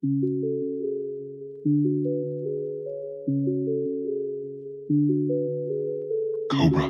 Cobra.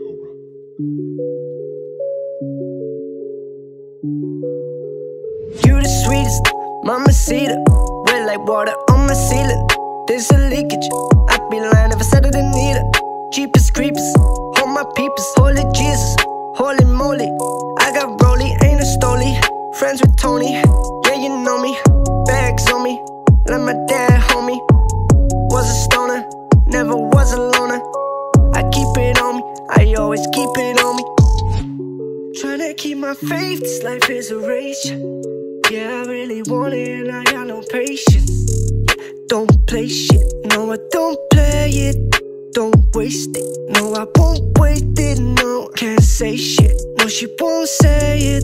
You the sweetest, mamacita. Wet like water on my ceiling. There's a leakage, I'd be lying if I said I didn't need it. Jeepers creepers, hold my peepers. Holy Jesus, holy moly. I got Rolly, ain't a stoley. Friends with Tony, yeah you know me. Bags on me, like my dad homie. Was a stoner, never was a loner. I keep it on me, I always keep it on me. Tryna keep my faith, this life is a race. Yeah, I really want it and I got no patience. Don't play shit, no I don't play it. Don't waste it, no I won't waste it. No, can't say shit, no she won't say it.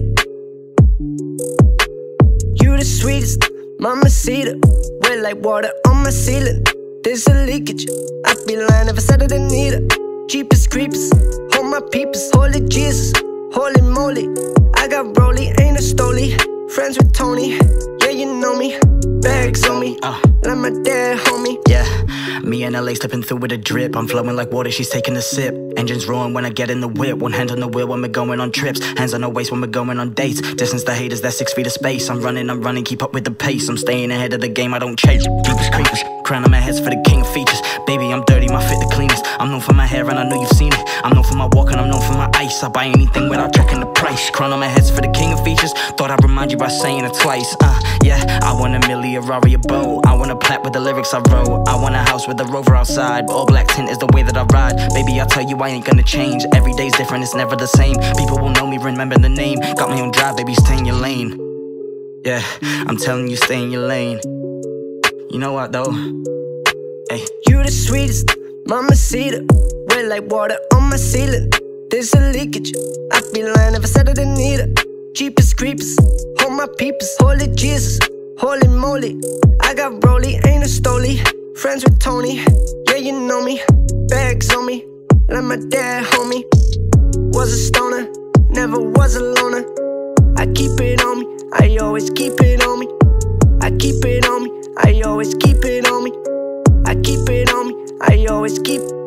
You the sweetest, mamacita. Wet like water on my ceiling. There's a leakage, I'd be lying if I said I didn't need it. Jeepers creepers, hold my peepers. Holy Jesus, holy moly. I got Rolly, ain't a stoley. Friends with Tony, yeah you know me. Bags on me, like my dad homie. Yeah, me and LA slipping through with a drip. I'm flowing like water, she's taking a sip. Engines roaring when I get in the whip. One hand on the wheel when we're going on trips. Hands on the waist when we're going on dates. Distance the haters, that's 6 feet of space. I'm running, keep up with the pace. I'm staying ahead of the game, I don't chase. Jeepers creepers, crown on my head's for the king of features. Baby, I'm dirty, my fit the cleanest. I'm known for my hair and I know you've seen it. I'm known for my walk and I'm known for my ice. I buy anything without checking the price. Crown on my head's for the king of features. Thought I'd remind you by saying it twice. Yeah, I want a milli, a Rari, a boat. I want a plat with the lyrics I wrote. I want a house with a Rover outside. All black tint is the way that I ride. Baby, I tell you I ain't gonna change. Every day's different, it's never the same. People will know me, remember the name. Got my own drive, baby, stay in your lane. Yeah, I'm telling you, stay in your lane. You know what though? Hey. You the sweetest, mamacita. Wet like water on my ceiling. There's a leakage, I'd be lying if I said I didn't need it. Jeepers creepers, hold my peepers. Holy Jesus, holy moly. I got Rolly, ain't a stoley. Friends with Tony, yeah you know me. Bags on me, like my dad homie. Was a stoner, never was a loner. I keep it on me, I always keep it on me. I keep it on me, I always keep it on me. I keep it on me, I always keep